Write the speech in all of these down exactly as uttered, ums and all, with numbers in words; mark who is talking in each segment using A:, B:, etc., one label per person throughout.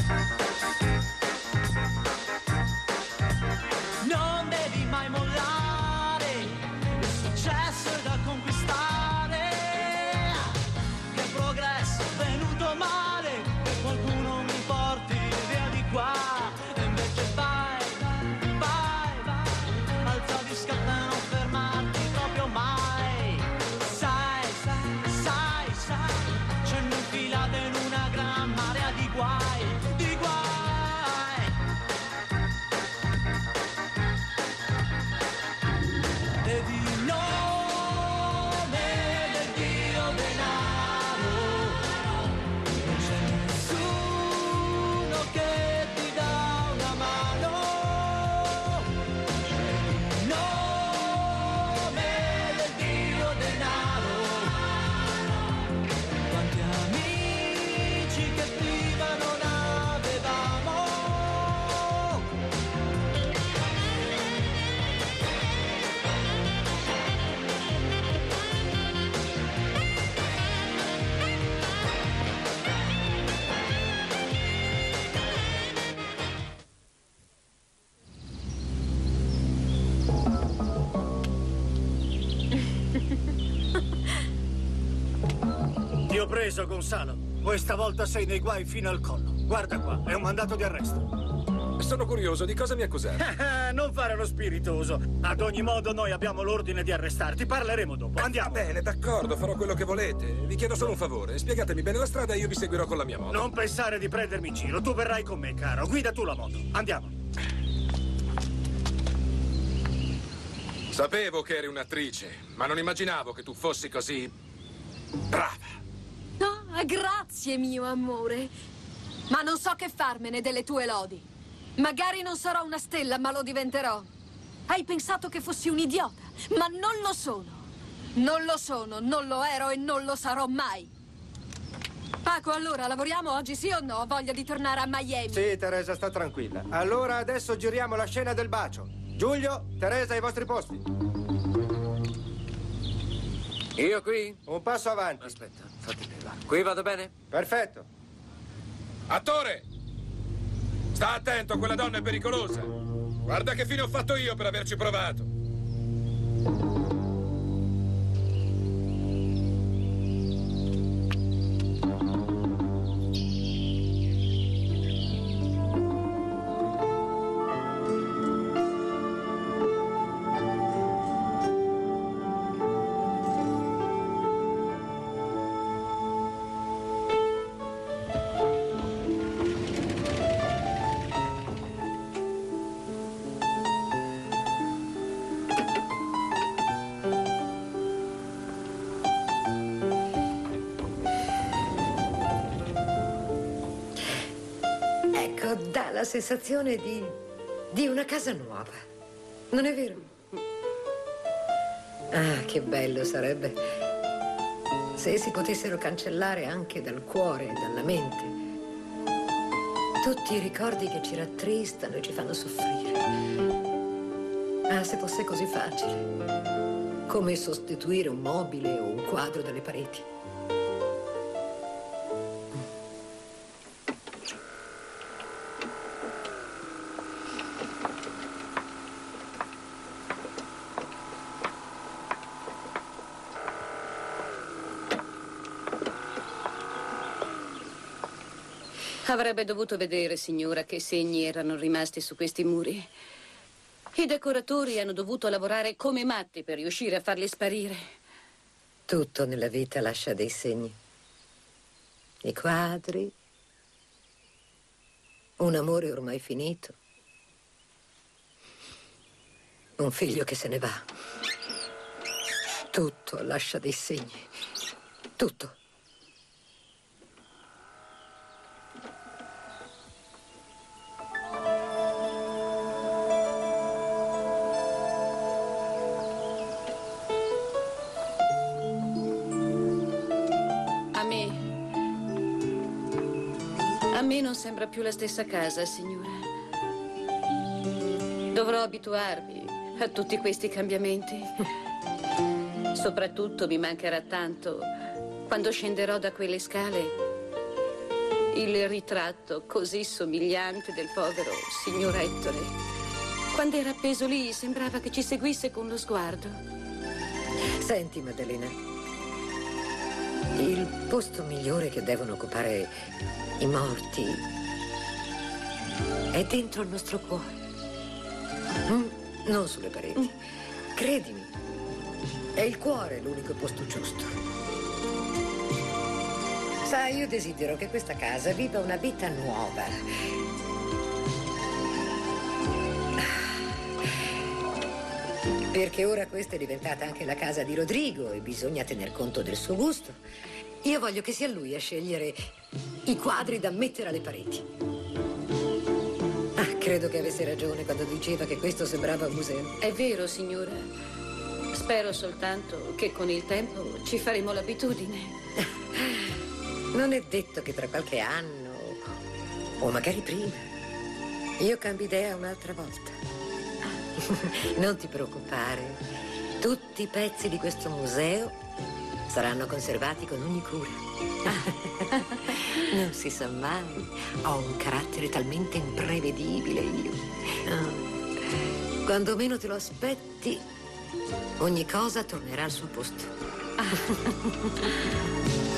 A: Non devi mai mollare, il successo è da conquistare. Che progresso è venuto male, che qualcuno mi porti via di qua. E invece vai, vai, vai, alzati, scatta e non fermarti proprio mai. Sai, sai, sai, sai, c'è infilata in una gran marea di guai, di guai. E di nome del dio denaro non c'è nessuno che ti dà una mano. E di nome del dio denaro quanti amici che prima non avevamo.
B: Ti ho preso, Gonzalo. Questa volta sei nei guai fino al collo. Guarda qua, è un mandato di arresto.
C: Sono curioso, di cosa mi accusate?
B: Non fare lo spiritoso. Ad ogni modo noi abbiamo l'ordine di arrestarti. Parleremo dopo. Andiamo.
C: Va bene, d'accordo, farò quello che volete. Vi chiedo solo un favore. Spiegatemi bene la strada e io vi seguirò con la mia moto.
B: Non pensare di prendermi in giro. Tu verrai con me, caro. Guida tu la moto. Andiamo.
C: Sapevo che eri un'attrice, ma non immaginavo che tu fossi così brava.
D: No, grazie, mio amore. Ma non so che farmene delle tue lodi. Magari non sarò una stella, ma lo diventerò. Hai pensato che fossi un idiota, ma non lo sono. Non lo sono, non lo ero e non lo sarò mai. Paco, allora, lavoriamo oggi, sì o no? Ho voglia di tornare a Miami.
E: Sì, Teresa, sta tranquilla. Allora adesso giriamo la scena del bacio. Giulio, Teresa, ai vostri posti.
F: Io qui?
E: Un passo avanti.
F: Aspetta, fatti là. Qui vado bene?
E: Perfetto.
C: Attore! Sta attento, quella donna è pericolosa. Guarda che fine ho fatto io per averci provato.
G: Dà la sensazione di, di una casa nuova, non è vero? Ah, che bello sarebbe se si potessero cancellare anche dal cuore e dalla mente tutti i ricordi che ci rattristano e ci fanno soffrire. Ah, se fosse così facile, come sostituire un mobile o un quadro dalle pareti.
H: Avrebbe dovuto vedere, signora, che segni erano rimasti su questi muri. I decoratori hanno dovuto lavorare come matti per riuscire a farli sparire.
G: Tutto nella vita lascia dei segni. I quadri, un amore ormai finito, un figlio che se ne va. Tutto lascia dei segni. Tutto.
H: A me non sembra più la stessa casa, signora. Dovrò abituarmi a tutti questi cambiamenti. Soprattutto mi mancherà tanto quando scenderò da quelle scale il ritratto così somigliante del povero signor Ettore. Quando era appeso lì sembrava che ci seguisse con lo sguardo.
G: Senti, Maddalena, il posto migliore che devono occupare i morti è dentro il nostro cuore. Mm? Non sulle pareti. Mm. Credimi, è il cuore l'unico posto giusto. Sai, io desidero che questa casa viva una vita nuova. Perché ora questa è diventata anche la casa di Rodrigo e bisogna tener conto del suo gusto. Io voglio che sia lui a scegliere i quadri da mettere alle pareti. Ah, credo che avesse ragione quando diceva che questo sembrava un museo.
H: È vero, signora. Spero soltanto che con il tempo ci faremo l'abitudine.
G: Non è detto che tra qualche anno, o magari prima, io cambi idea un'altra volta. Non ti preoccupare. Tutti i pezzi di questo museo saranno conservati con ogni cura. Non si sa mai. Ho un carattere talmente imprevedibile io. Quando meno te lo aspetti, ogni cosa tornerà al suo posto.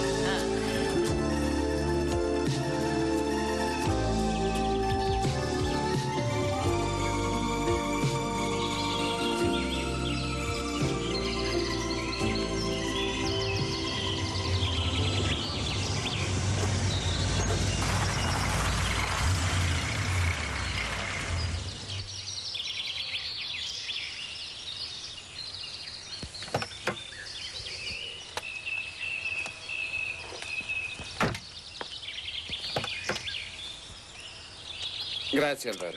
F: Grazie, Alvaro.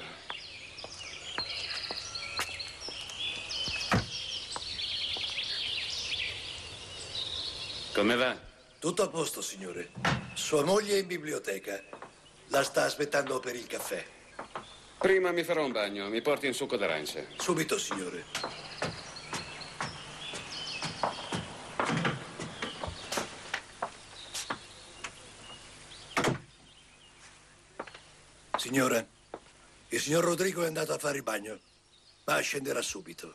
F: Come va?
I: Tutto a posto, signore. Sua moglie è in biblioteca. La sta aspettando per il caffè.
F: Prima mi farò un bagno. Mi porti un succo d'arancia.
I: Subito, signore. Signora, il signor Rodrigo è andato a fare il bagno, ma scenderà subito.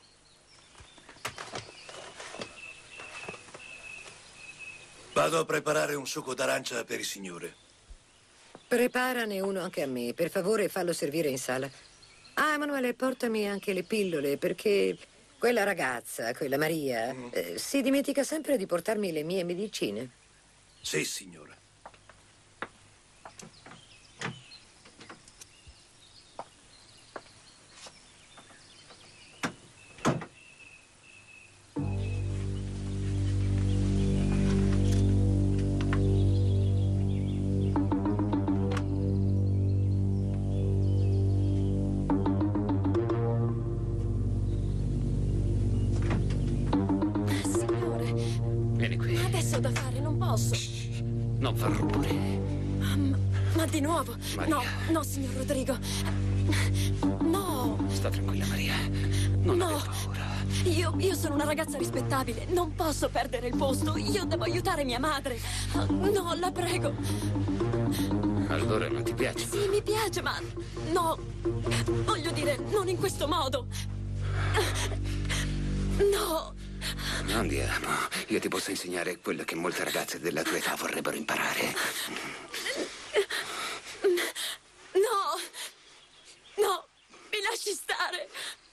I: Vado a preparare un succo d'arancia per il signore.
G: Preparane uno anche a me. Per favore, fallo servire in sala. Ah, Emanuele, portami anche le pillole, perché quella ragazza, quella Maria, mm. eh, si dimentica sempre di portarmi le mie medicine.
I: Sì, signora.
F: Non far rumore.
D: Ma, ma di nuovo?
F: Maria.
D: No, no, signor Rodrigo. No.
F: Sta tranquilla, Maria. Non
D: no.
F: aver paura.
D: Io, io sono una ragazza rispettabile. Non posso perdere il posto. Io devo aiutare mia madre. No, la prego.
F: Allora non ti piace?
D: Sì, mi piace, ma no. Voglio dire, non in questo modo. No.
F: Andiamo. Io ti posso insegnare quello che molte ragazze della tua età vorrebbero imparare.
D: No. No. Mi lasci stare.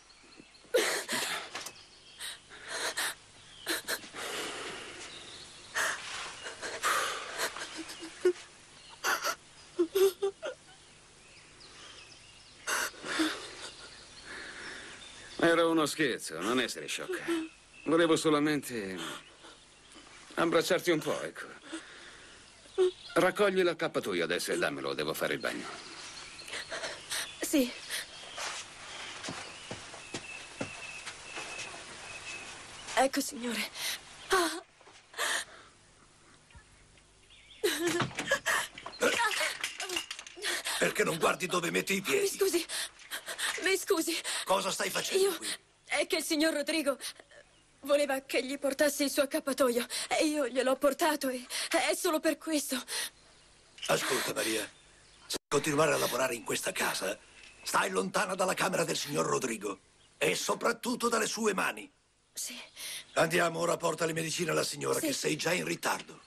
F: Era uno scherzo, non essere sciocca. Volevo solamente abbracciarti un po', ecco. Raccogli l'accappatoio adesso e dammelo, devo fare il bagno.
D: Sì. Ecco, signore. Ah.
I: Perché non guardi dove metti i piedi?
D: Mi scusi. Mi scusi.
I: Cosa stai facendo
D: Io...
I: qui?
D: È che il signor Rodrigo voleva che gli portassi il suo accappatoio e io gliel'ho portato e è solo per questo.
I: Ascolta, Maria. Se continuare a lavorare in questa casa, stai lontana dalla camera del signor Rodrigo. E soprattutto dalle sue mani.
D: Sì.
I: Andiamo, ora porta le medicine alla signora,
D: Sì.
I: che sei già in ritardo.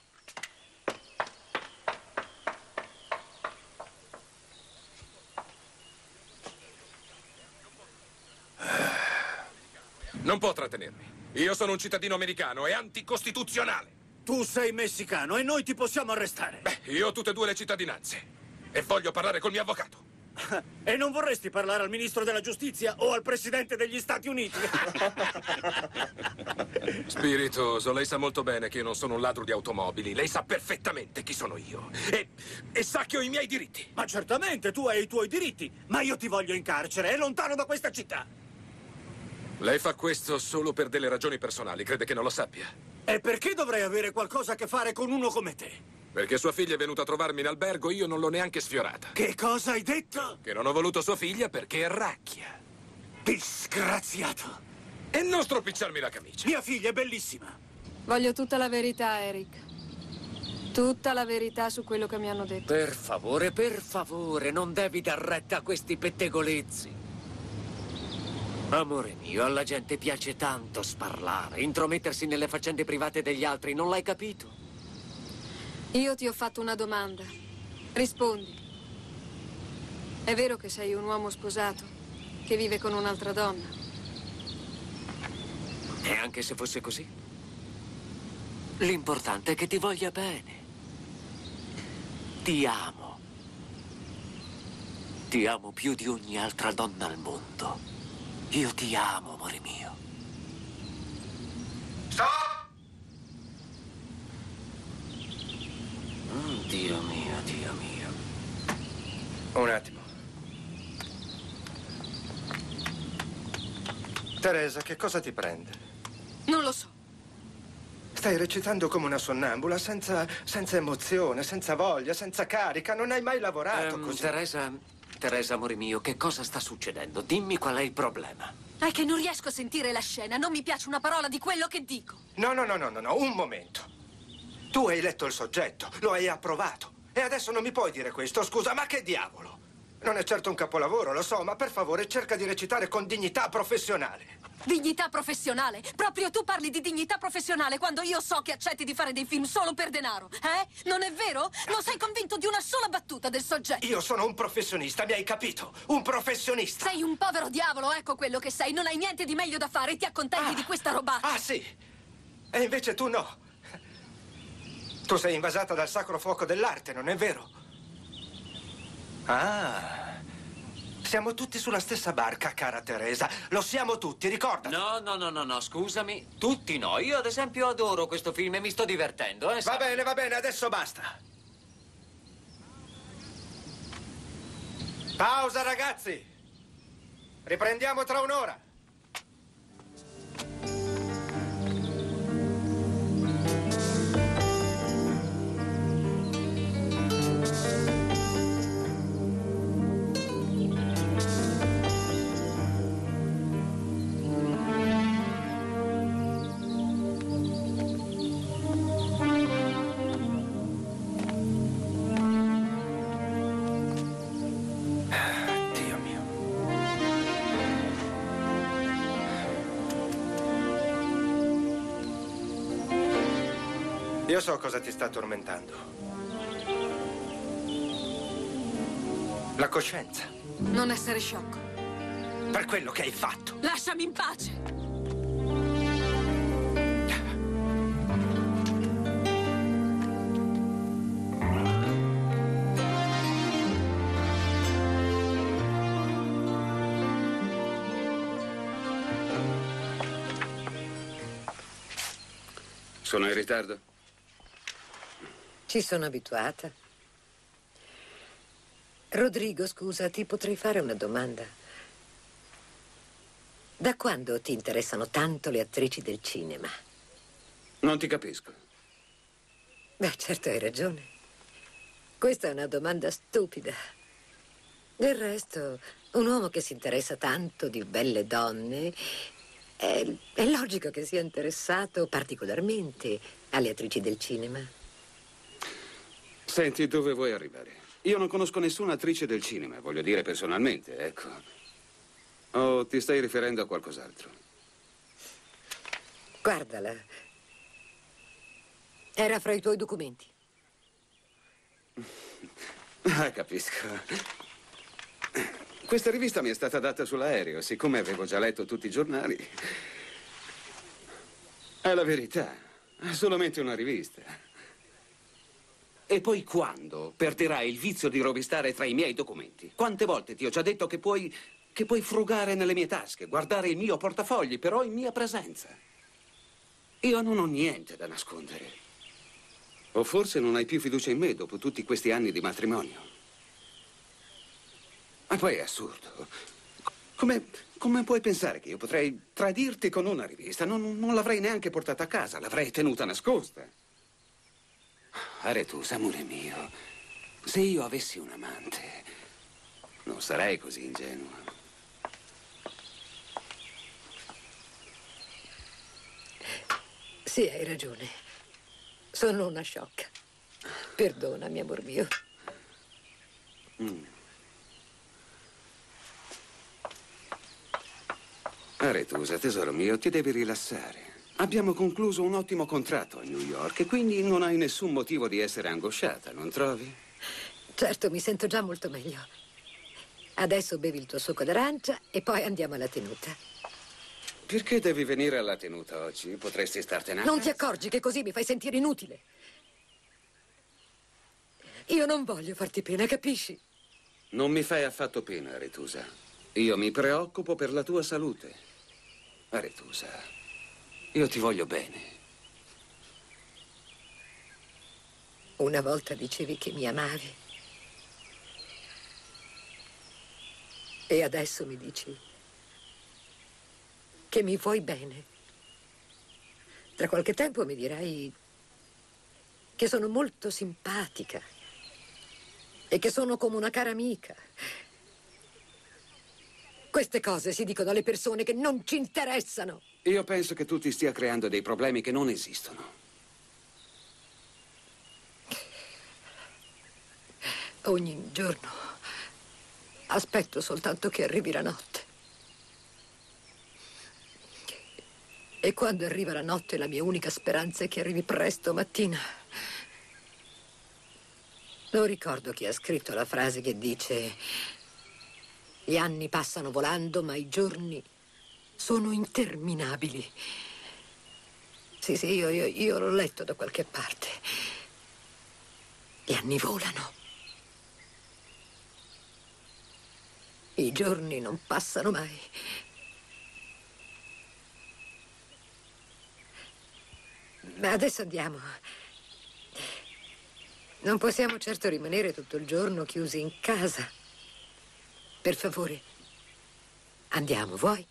C: Non può trattenermi. Io sono un cittadino americano e anticostituzionale.
B: Tu sei messicano e noi ti possiamo arrestare.
C: Beh, io ho tutte e due le cittadinanze. E voglio parlare col mio avvocato.
B: E non vorresti parlare al ministro della giustizia o al presidente degli Stati Uniti?
C: Spiritoso, lei sa molto bene che io non sono un ladro di automobili. Lei sa perfettamente chi sono io. E, e sa che ho i miei diritti.
B: Ma certamente, tu hai i tuoi diritti. Ma io ti voglio in carcere e lontano da questa città.
C: Lei fa questo solo per delle ragioni personali. Crede che non lo sappia?
B: E perché dovrei avere qualcosa a che fare con uno come te?
C: Perché sua figlia è venuta a trovarmi in albergo, io non l'ho neanche sfiorata.
B: Che cosa hai detto?
C: Che non ho voluto sua figlia perché è racchia.
B: Disgraziato.
C: E non stropicciarmi la camicia.
B: Mia figlia è bellissima.
D: Voglio tutta la verità, Eric. Tutta la verità su quello che mi hanno detto.
J: Per favore, per favore, non devi dar retta a questi pettegolezzi. Amore mio, alla gente piace tanto sparlare, intromettersi nelle faccende private degli altri, non l'hai capito?
D: Io ti ho fatto una domanda. Rispondi. È vero che sei un uomo sposato, che vive con un'altra donna?
J: E anche se fosse così, l'importante è che ti voglia bene. Ti amo. Ti amo più di ogni altra donna al mondo. Io ti amo, amore mio.
I: Stop!
J: Mm, Dio mio, Dio mio.
E: Un attimo. Teresa, che cosa ti prende?
D: Non lo so.
E: Stai recitando come una sonnambula, senza, senza emozione, senza voglia, senza carica. Non hai mai lavorato
J: Ehm,
E: così.
J: Teresa, Teresa, amore mio, che cosa sta succedendo? Dimmi qual è il problema.
D: È che non riesco a sentire la scena. Non mi piace una parola di quello che dico.
E: No, no, no, no, no, no, un momento. Tu hai letto il soggetto, lo hai approvato. E adesso non mi puoi dire questo, scusa, ma che diavolo? Non è certo un capolavoro, lo so, ma per favore cerca di recitare con dignità professionale.
D: Dignità professionale? Proprio tu parli di dignità professionale quando io so che accetti di fare dei film solo per denaro, eh? Non è vero? Non sei convinto di una sola battuta del soggetto?
E: Io sono un professionista, mi hai capito? Un professionista.
D: Sei un povero diavolo, ecco quello che sei. Non hai niente di meglio da fare e ti accontenti
E: Ah.
D: di questa robata.
E: Ah, sì? E invece tu no. Tu sei invasata dal sacro fuoco dell'arte, non è vero? Ah... Siamo tutti sulla stessa barca, cara Teresa. Lo siamo tutti, ricordati.
J: No, no, no, no, no, scusami. Tutti no. Io, ad esempio, adoro questo film e mi sto divertendo, eh?
E: Va
J: sai?
E: bene, va bene, adesso basta. Pausa, ragazzi. Riprendiamo tra un'ora. Dio mio. Io so cosa ti sta tormentando. La coscienza.
D: Non essere sciocco.
E: Per quello che hai fatto.
D: Lasciami in pace.
F: Sono in ritardo?
G: Ci sono abituata. Rodrigo, scusa, ti potrei fare una domanda. Da quando ti interessano tanto le attrici del cinema?
F: Non ti capisco.
G: Beh, certo, hai ragione. Questa è una domanda stupida. Del resto, un uomo che si interessa tanto di belle donne, è, è logico che sia interessato particolarmente alle attrici del cinema.
F: Senti, dove vuoi arrivare? Io non conosco nessuna attrice del cinema, voglio dire personalmente, ecco. O ti stai riferendo a qualcos'altro?
G: Guardala. Era fra i tuoi documenti.
F: Ah, capisco. Questa rivista mi è stata data sull'aereo, siccome avevo già letto tutti i giornali. È la verità, è solamente una rivista. E poi quando perderai il vizio di rovistare tra i miei documenti? Quante volte ti ho già detto che puoi, che puoi frugare nelle mie tasche, guardare il mio portafogli, però in mia presenza. Io non ho niente da nascondere. O forse non hai più fiducia in me dopo tutti questi anni di matrimonio. Ma poi è assurdo. Come, come puoi pensare che io potrei tradirti con una rivista? Non, non l'avrei neanche portata a casa, l'avrei tenuta nascosta. Aretusa, amore mio, se io avessi un amante, non sarei così ingenuo.
G: Sì, hai ragione. Sono una sciocca. Perdonami, amor mio.
F: Mm. Aretusa, tesoro mio, ti devi rilassare. Abbiamo concluso un ottimo contratto a New York e quindi non hai nessun motivo di essere angosciata, non trovi?
G: Certo, mi sento già molto meglio. Adesso bevi il tuo succo d'arancia e poi andiamo alla tenuta.
F: Perché devi venire alla tenuta oggi? Potresti startene a
G: Non
F: casa.
G: ti accorgi che così mi fai sentire inutile? Io non voglio farti pena, capisci?
F: Non mi fai affatto pena, Aretusa. Io mi preoccupo per la tua salute. Aretusa, io ti voglio bene.
G: Una volta dicevi che mi amavi. E adesso mi dici che mi vuoi bene. Tra qualche tempo mi dirai che sono molto simpatica e che sono come una cara amica. Queste cose si dicono alle persone che non ci interessano.
F: Io penso che tu ti stia creando dei problemi che non esistono.
G: Ogni giorno aspetto soltanto che arrivi la notte. E quando arriva la notte la mia unica speranza è che arrivi presto mattina. Non ricordo chi ha scritto la frase che dice: gli anni passano volando, ma i giorni sono interminabili. Sì, sì, io, io, io l'ho letto da qualche parte. Gli anni volano. I giorni non passano mai. Ma adesso andiamo. Non possiamo certo rimanere tutto il giorno chiusi in casa. Per favore, andiamo, vuoi?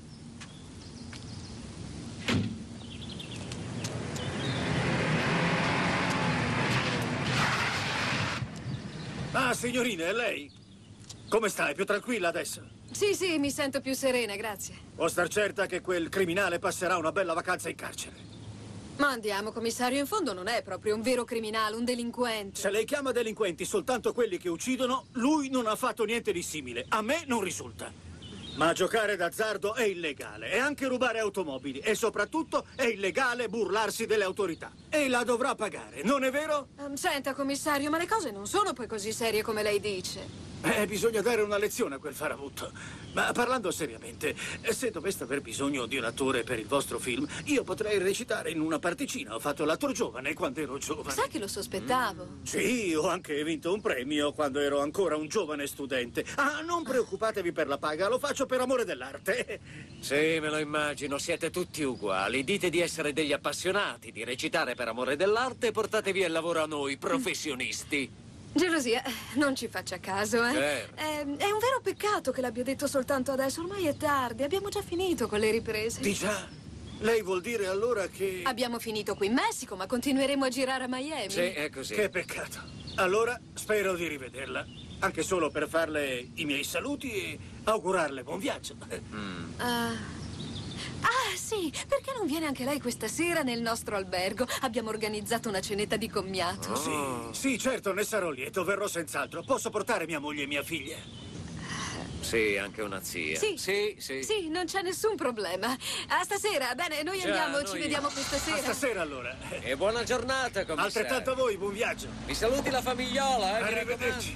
B: Ah, signorina, è lei? Come stai? Più tranquilla adesso?
D: Sì, sì, mi sento più serena, grazie.
B: Può star certa che quel criminale passerà una bella vacanza in carcere.
D: Ma andiamo, commissario, in fondo non è proprio un vero criminale, un delinquente.
B: Se lei chiama delinquenti soltanto quelli che uccidono, lui non ha fatto niente di simile. A me non risulta. Ma giocare d'azzardo è illegale, e anche rubare automobili, e soprattutto è illegale burlarsi delle autorità. E la dovrà pagare, non è vero?
D: Um, senta, commissario, ma le cose non sono poi così serie come lei dice.
B: Eh, bisogna dare una lezione a quel farabutto. Ma parlando seriamente, se doveste aver bisogno di un attore per il vostro film, io potrei recitare in una particina. Ho fatto l'attore giovane quando ero giovane.
D: Sa che lo sospettavo?
B: Mm. Sì, ho anche vinto un premio quando ero ancora un giovane studente. Ah, non preoccupatevi per la paga, lo faccio per amore dell'arte.
J: Sì, me lo immagino, siete tutti uguali. Dite di essere degli appassionati, di recitare per amore dell'arte e portatevi il lavoro a noi, professionisti.
D: Gelosia, non ci faccia caso, eh?
J: Certo.
D: È, è un vero peccato che l'abbia detto soltanto adesso. Ormai è tardi, abbiamo già finito con le riprese.
B: Di già? Lei vuol dire allora che...
D: Abbiamo finito qui in Messico, ma continueremo a girare a Miami.
J: Sì, è così.
B: Che peccato. Allora, spero di rivederla. Anche solo per farle i miei saluti e augurarle buon viaggio.
J: Mm.
D: Ah, Ah, sì, perché non viene anche lei questa sera nel nostro albergo? Abbiamo organizzato una cenetta di commiato.
B: Sì, sì, certo, ne sarò lieto, verrò senz'altro. Posso portare mia moglie e mia figlia?
J: Sì, anche una zia.
D: Sì.
J: Sì, sì.
D: Sì, non c'è nessun problema. A stasera, bene, noi
J: Già,
D: andiamo,
J: noi-
D: ci vediamo questa sera.
B: A stasera, allora.
J: E buona giornata, commissario.
B: Altrettanto a voi, buon viaggio.
J: Mi saluti la famigliola, eh, mi
B: Arrivederci.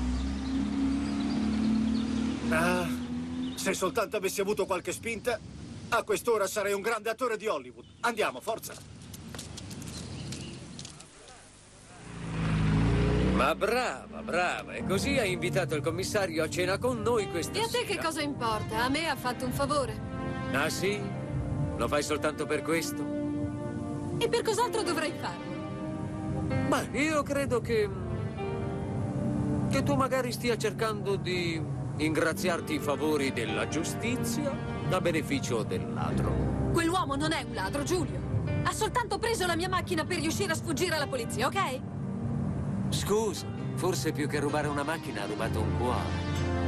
J: raccomando.
B: Ah, se soltanto avessi avuto qualche spinta, a quest'ora sarei un grande attore di Hollywood. Andiamo, forza.
J: Ma brava, brava. E così hai invitato il commissario a cena con noi questa
D: E a te
J: sera.
D: che cosa importa? A me ha fatto un favore.
J: Ah, sì? Lo fai soltanto per questo?
D: E per cos'altro dovrei farlo?
J: Ma io credo che... che tu magari stia cercando di ingraziarti i favori della giustizia a beneficio del ladro.
D: Quell'uomo non è un ladro, Giulio. Ha soltanto preso la mia macchina per riuscire a sfuggire alla polizia, ok?
J: Scusa, forse più che rubare una macchina ha rubato un cuore.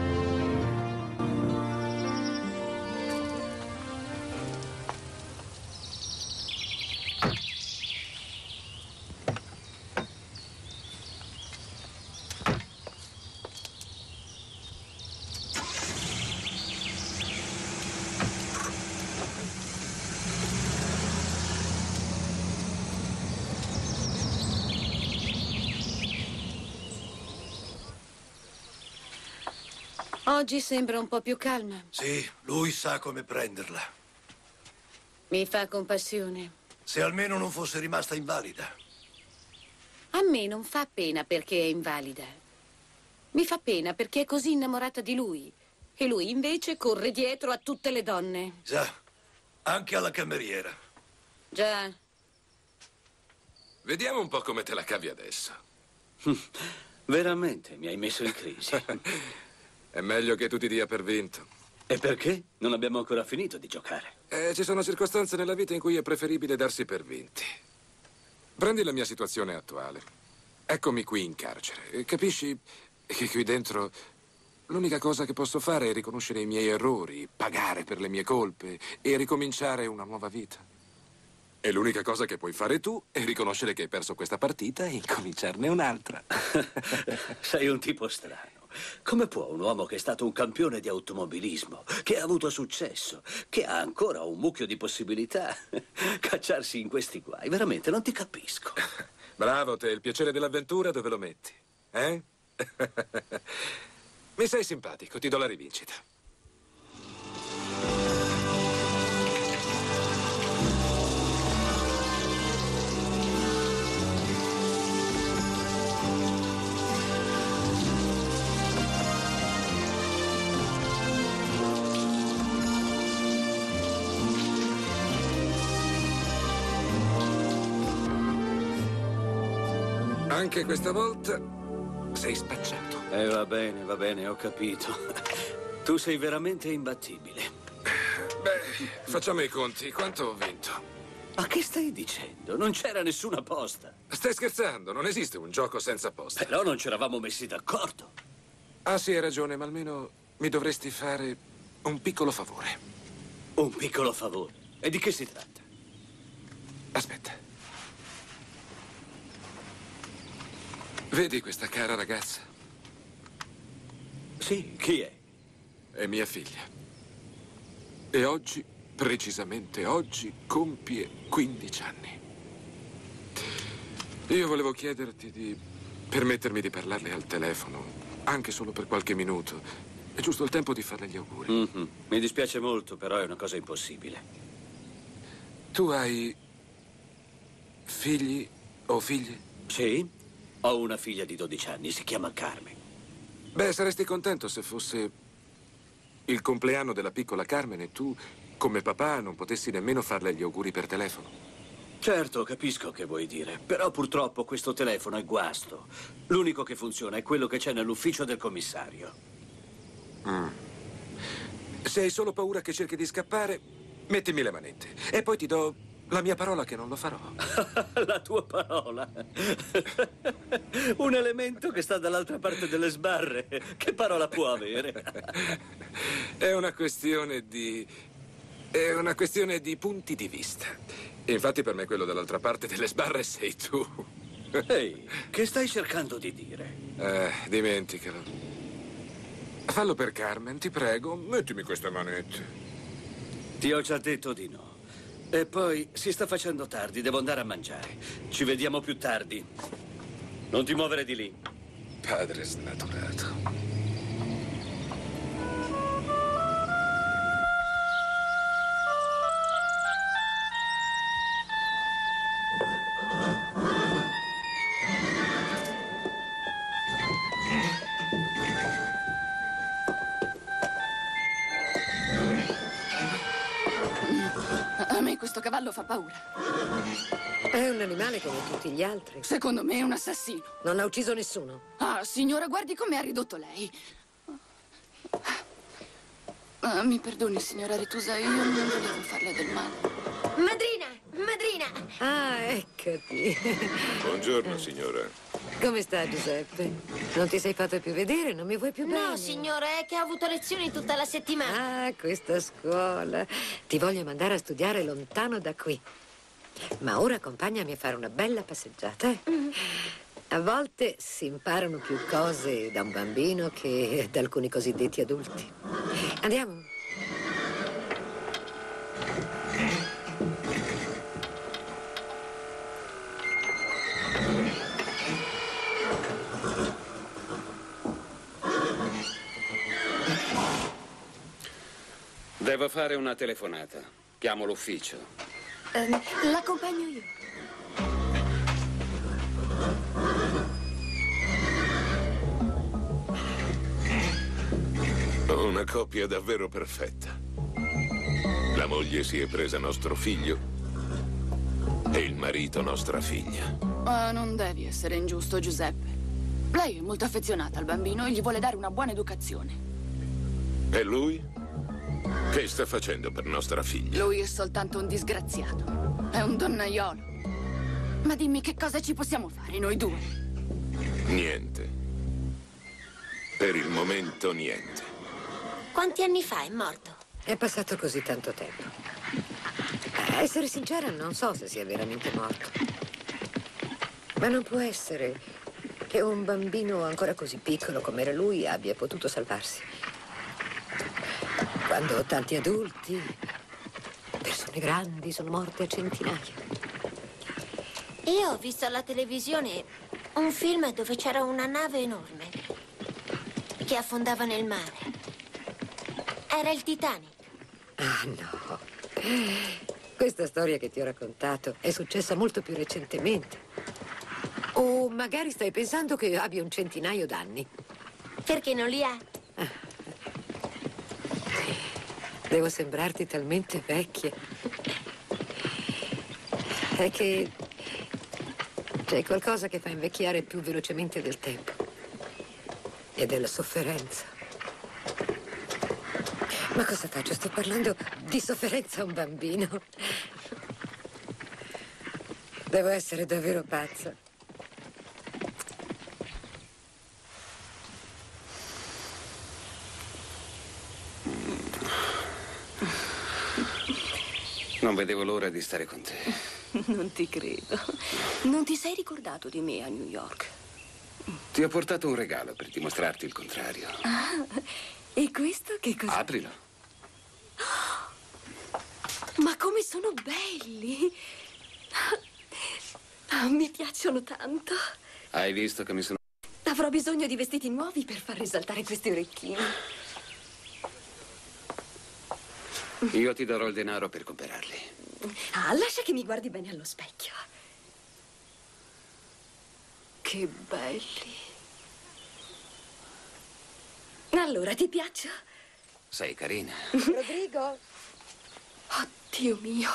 H: Oggi sembra un po' più calma.
I: Sì, lui sa come prenderla.
H: Mi fa compassione.
I: Se almeno non fosse rimasta invalida.
H: A me non fa pena perché è invalida. Mi fa pena perché è così innamorata di lui. E lui invece corre dietro a tutte le donne.
I: Già, anche alla cameriera.
H: Già.
C: Vediamo un po' come te la cavi adesso.
K: Veramente mi hai messo in crisi.
C: È meglio che tu ti dia per vinto.
K: E perché? Non abbiamo ancora finito di giocare.
C: Eh, ci sono circostanze nella vita in cui è preferibile darsi per vinti. Prendi la mia situazione attuale. Eccomi qui in carcere. E capisci che qui dentro l'unica cosa che posso fare è riconoscere i miei errori, pagare per le mie colpe e ricominciare una nuova vita. E l'unica cosa che puoi fare tu è riconoscere che hai perso questa partita e incominciarne un'altra.
K: Sei un tipo strano. Come può un uomo che è stato un campione di automobilismo, che ha avuto successo, che ha ancora un mucchio di possibilità, cacciarsi in questi guai? Veramente non ti capisco.
C: Bravo te, il piacere dell'avventura dove lo metti? Eh? Mi sei simpatico, ti do la rivincita. Anche questa volta sei spacciato.
K: Eh, va bene, va bene, ho capito. Tu sei veramente imbattibile.
C: Beh, facciamo i conti. Quanto ho vinto?
K: Ma che stai dicendo? Non c'era nessuna posta.
C: Stai scherzando? Non esiste un gioco senza posta.
K: Però non ci eravamo messi d'accordo.
C: Ah, sì, hai ragione, ma almeno mi dovresti fare un piccolo favore.
K: Un piccolo favore? E di che si tratta?
C: Aspetta. Vedi questa cara ragazza?
K: Sì, chi è?
C: È mia figlia. E oggi, precisamente oggi, compie quindici anni. Io volevo chiederti di permettermi di parlarle al telefono, anche solo per qualche minuto. È giusto il tempo di farle gli auguri.
K: Mm-hmm. Mi dispiace molto, però è una cosa impossibile.
C: Tu hai figli o figlie?
K: Sì. Ho una figlia di dodici anni, si chiama Carmen.
C: Beh, saresti contento se fosse il compleanno della piccola Carmen e tu, come papà, non potessi nemmeno farle gli auguri per telefono.
K: Certo, capisco che vuoi dire, però purtroppo questo telefono è guasto. L'unico che funziona è quello che c'è nell'ufficio del commissario.
C: Mm. Se hai solo paura che cerchi di scappare, mettimi le manette e poi ti do la mia parola che non lo farò.
K: La tua parola? Un elemento che sta dall'altra parte delle sbarre. Che parola può avere?
C: È una questione di È una questione di punti di vista. Infatti per me quello dall'altra parte delle sbarre sei tu.
K: Ehi, che stai cercando di dire?
C: Eh, dimenticalo. Fallo per Carmen, ti prego. Mettimi queste manette.
K: Ti ho già detto di no. E poi si sta facendo tardi, devo andare a mangiare. Ci vediamo più tardi. Non ti muovere di lì.
C: Padre snaturato.
L: A me questo cavallo fa paura.
G: È un animale come tutti gli altri.
L: Secondo me è un assassino.
G: Non ha ucciso nessuno.
L: Ah, signora, guardi come ha ridotto lei. Ah, mi perdoni, signora Retusa, io non volevo farle del male.
G: Madrina! Madrina! Ah, eccoti.
M: Buongiorno, signora.
G: Come sta, Giuseppe? Non ti sei fatto più vedere? Non mi vuoi più bene?
N: No, signora, è che ha avuto lezioni tutta la settimana.
G: Ah, questa scuola. Ti voglio mandare a studiare lontano da qui. Ma ora accompagnami a fare una bella passeggiata, eh? Mm. A volte si imparano più cose da un bambino che da alcuni cosiddetti adulti. Andiamo.
F: Devo fare una telefonata. Chiamo l'ufficio.
D: Um, l'accompagno io.
M: Una coppia davvero perfetta. La moglie si è presa nostro figlio e il marito nostra figlia.
L: Ah, non devi essere ingiusto, Giuseppe. Lei è molto affezionata al bambino e gli vuole dare una buona educazione.
M: E lui? Che sta facendo per nostra figlia?
L: Lui è soltanto un disgraziato. È un donnaiolo. Ma dimmi, che cosa ci possiamo fare noi due?
M: Niente. Per il momento niente.
N: Quanti anni fa è morto?
G: È passato così tanto tempo. A essere sincera, non so se sia veramente morto. Ma non può essere che un bambino ancora così piccolo come era lui abbia potuto salvarsi. Quando tanti adulti, persone grandi, sono morte a centinaia.
N: Io ho visto alla televisione un film dove c'era una nave enorme che affondava nel mare. Era il Titanic.
G: Ah, no. Questa storia che ti ho raccontato è successa molto più recentemente. O magari stai pensando che abbia un centinaio d'anni.
N: Perché non li ha?
G: Ah. Devo sembrarti talmente vecchia. È che c'è qualcosa che fa invecchiare più velocemente del tempo. Ed è la sofferenza. Ma cosa faccio? Sto parlando di sofferenza a un bambino. Devo essere davvero pazza.
F: Non vedevo l'ora di stare con te.
H: Non ti credo. Non ti sei ricordato di me a New York?
F: Ti ho portato un regalo per dimostrarti il contrario.
H: Ah, e questo che cos'è?
F: Aprilo.
D: Ma come sono belli! Oh, mi piacciono tanto.
F: Hai visto che mi sono...
D: Avrò bisogno di vestiti nuovi per far risaltare questi orecchini.
F: Io ti darò il denaro per comprarli.
D: Ah, lascia che mi guardi bene allo specchio. Che belli. Allora, ti piaccio?
F: Sei carina.
D: Rodrigo? Oh, Dio mio.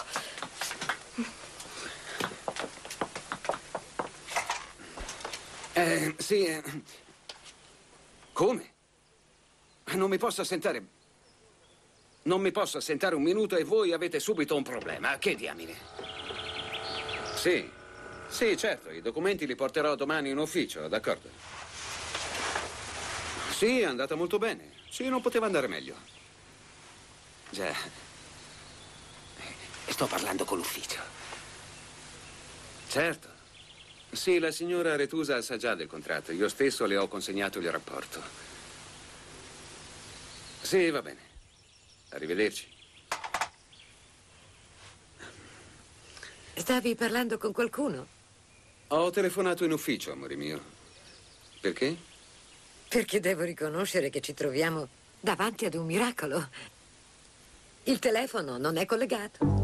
F: Eh, sì. Eh. Come? Non mi posso assentare... Non mi posso assentare un minuto e voi avete subito un problema. Che diamine? Sì, sì, certo, i documenti li porterò domani in ufficio, d'accordo? Sì, è andata molto bene. Sì, non poteva andare meglio. Già. sto parlando con l'ufficio. Certo. Sì, la signora Retusa sa già del contratto. Io stesso le ho consegnato il rapporto. Sì, va bene. Arrivederci.
G: Stavi parlando con qualcuno?
F: Ho telefonato in ufficio, amore mio. Perché?
G: Perché devo riconoscere che ci troviamo davanti ad un miracolo. Il telefono non è collegato.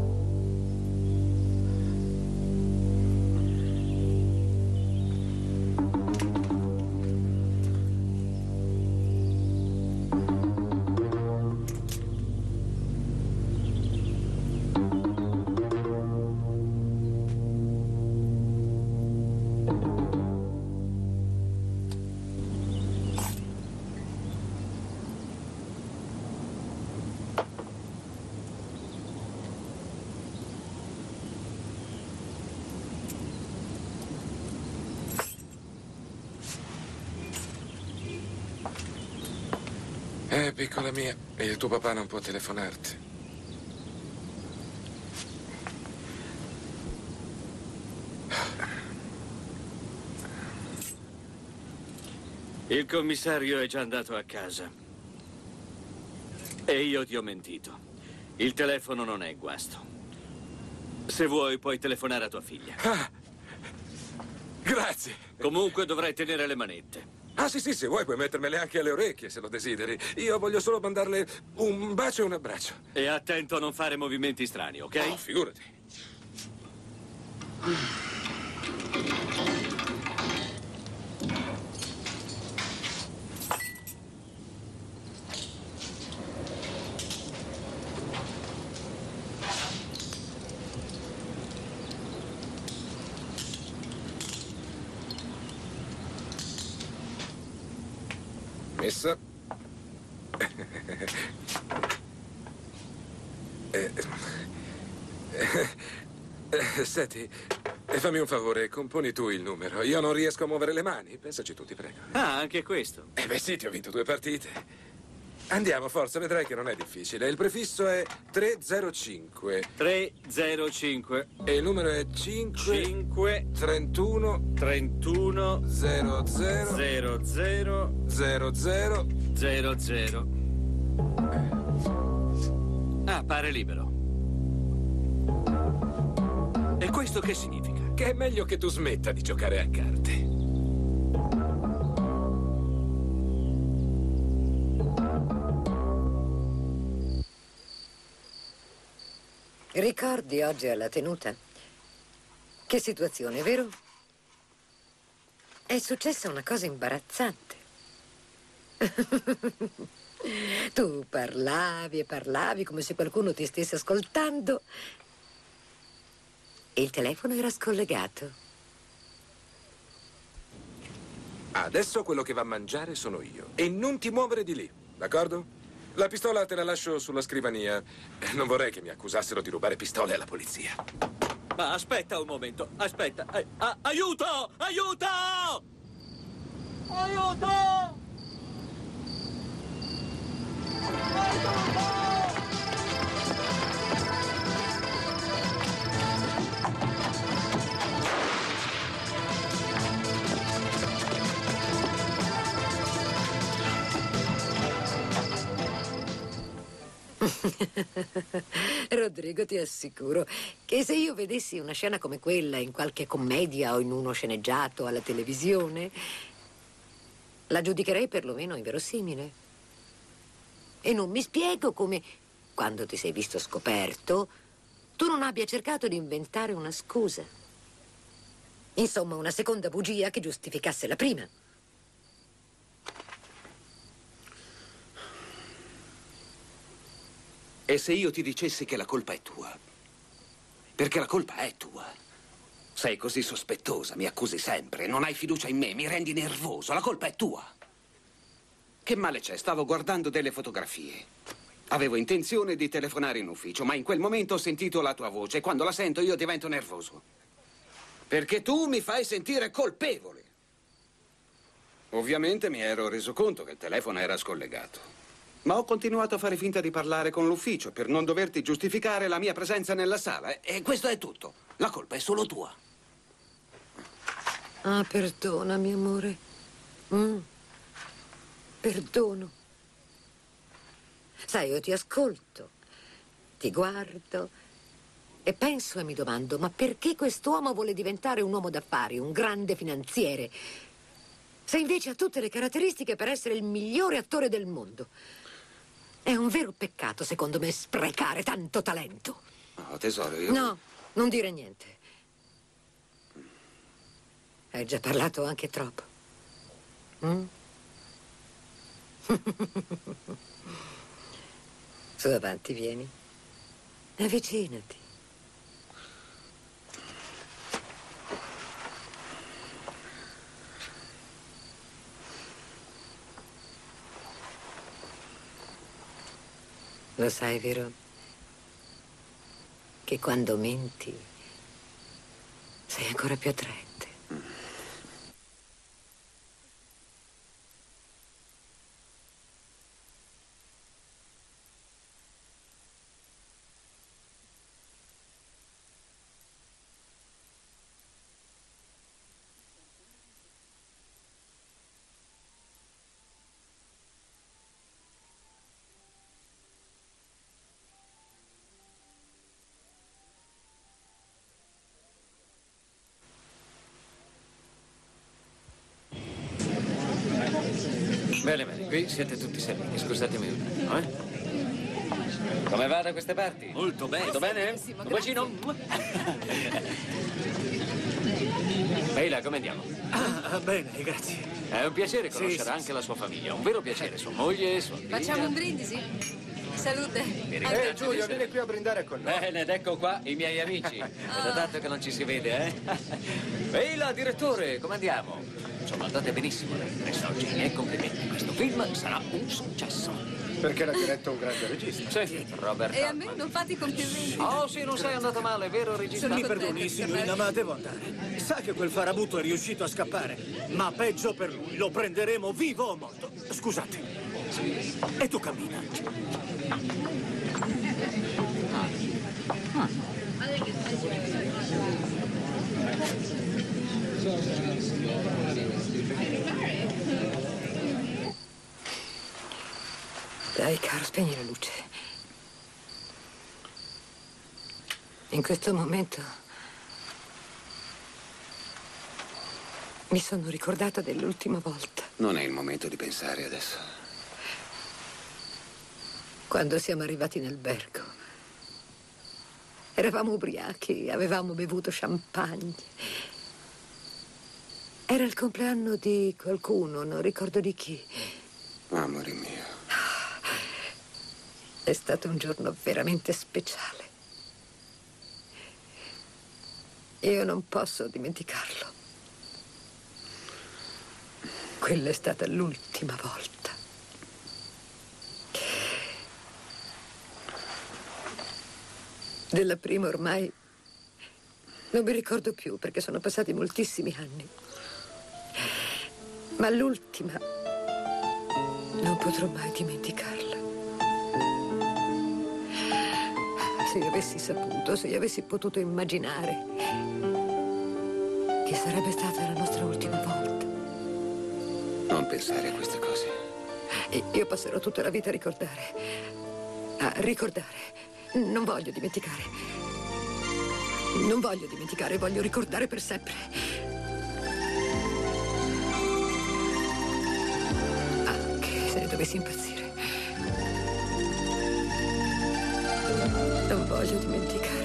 C: Eh, piccola mia, il tuo papà non può telefonarti.
K: Il commissario è già andato a casa. E io ti ho mentito. Il telefono non è guasto. Se vuoi, puoi telefonare a tua figlia.
C: Ah, grazie.
K: Comunque dovrai tenere le manette.
C: Ah, sì, sì, se vuoi puoi mettermele anche alle orecchie, se lo desideri. Io voglio solo mandarle un bacio e un abbraccio.
K: E attento a non fare movimenti strani, ok?
C: Oh, figurati. Messa. eh, eh, eh, senti, fammi un favore, componi tu il numero. Io non riesco a muovere le mani. Pensaci tu, ti prego.
K: Ah, anche questo.
C: Eh beh sì, ti ho vinto due partite. Andiamo, forza, vedrai che non è difficile. Il prefisso è tre zero cinque.
K: tre zero cinque.
C: E il numero è cinque...
K: cinque...
C: trentuno...
K: trentuno...
C: zero zero...
K: zero zero...
C: zero zero...
K: zero zero. Ah, pare libero. E questo che significa?
C: Che è meglio che tu smetta di giocare a carte.
G: Ricordi oggi alla tenuta? Che situazione, vero? È successa una cosa imbarazzante. Tu parlavi e parlavi come se qualcuno ti stesse ascoltando e il telefono era scollegato.
C: Adesso quello che va a mangiare sono io. E non ti muovere di lì, d'accordo? La pistola te la lascio sulla scrivania. Non vorrei che mi accusassero di rubare pistole alla polizia.
K: Ma aspetta un momento, aspetta. Ai- a- aiuto! Aiuto! Aiuto! Aiuto!
G: Rodrigo, ti assicuro che se io vedessi una scena come quella in qualche commedia o in uno sceneggiato alla televisione, la giudicherei perlomeno inverosimile. E non mi spiego come, quando ti sei visto scoperto, tu non abbia cercato di inventare una scusa. Insomma, una seconda bugia che giustificasse la prima.
F: E se io ti dicessi che la colpa è tua? Perché la colpa è tua. Sei così sospettosa, mi accusi sempre, non hai fiducia in me, mi rendi nervoso, la colpa è tua. Che male c'è? Stavo guardando delle fotografie. Avevo intenzione di telefonare in ufficio, ma in quel momento ho sentito la tua voce e quando la sento io divento nervoso. Perché tu mi fai sentire colpevole. Ovviamente mi ero reso conto che il telefono era scollegato. Ma ho continuato a fare finta di parlare con l'ufficio per non doverti giustificare la mia presenza nella sala. E questo è tutto. La colpa è solo tua.
G: Ah, perdonami, amore. Mm. Perdono. Sai, io ti ascolto, ti guardo e penso e mi domando, ma perché quest'uomo vuole diventare un uomo d'affari, un grande finanziere, se invece ha tutte le caratteristiche per essere il migliore attore del mondo? È un vero peccato, secondo me, sprecare tanto talento.
F: Oh, tesoro, io...
G: No, non dire niente. Hai già parlato anche troppo. Mm? Su, avanti, vieni. Avvicinati. Lo sai, vero? Che quando menti sei ancora più attraente.
J: Bene, bene, qui siete tutti serviti. Scusatemi un attimo, eh? Come va da queste parti? Molto bene. Tutto bene? Un bacino? Ehi là, come andiamo?
B: Ah, bene, grazie.
J: È un piacere
B: Sì,
J: conoscere
B: sì,
J: anche la sua famiglia. Un vero piacere, sua moglie, sua figlia.
D: Facciamo un brindisi? Salute.
J: Eh,
E: Giulio, vieni qui a brindare con noi.
J: Bene, ed ecco qua i miei amici. È da tanto che non ci si vede, eh? Ehi là, direttore, come andiamo? Sono andate benissimo le riprese oggi. I miei complimenti. Questo film sarà un successo.
E: Perché l'ha diretto un grande regista.
J: Sì, Robert
D: E a
J: Altman.
D: me non fate i complimenti.
J: Oh, sì, non sei andata male, vero, regista?
B: Mi perdoni, signorina, ma devo andare. Sa che quel farabutto è riuscito a scappare, ma peggio per lui. Lo prenderemo vivo o morto. Scusate. E tu cammina.
G: Dai, caro, spegni la luce. In questo momento mi sono ricordata dell'ultima volta.
F: Non è il momento di pensare adesso.
G: Quando siamo arrivati in albergo. Eravamo ubriachi, avevamo bevuto champagne. Era il compleanno di qualcuno, non ricordo di chi.
F: Amore mio.
G: È stato un giorno veramente speciale. Io non posso dimenticarlo. Quella è stata l'ultima volta. Della prima ormai non mi ricordo più perché sono passati moltissimi anni. Ma l'ultima non potrò mai dimenticarla. Se io avessi saputo, se io avessi potuto immaginare che sarebbe stata la nostra ultima volta.
F: Non pensare a queste cose.
G: E io passerò tutta la vita a ricordare. A ricordare. Non voglio dimenticare. Non voglio dimenticare, voglio ricordare per sempre. Anche se ne dovessi impazzire. Non voglio dimenticare.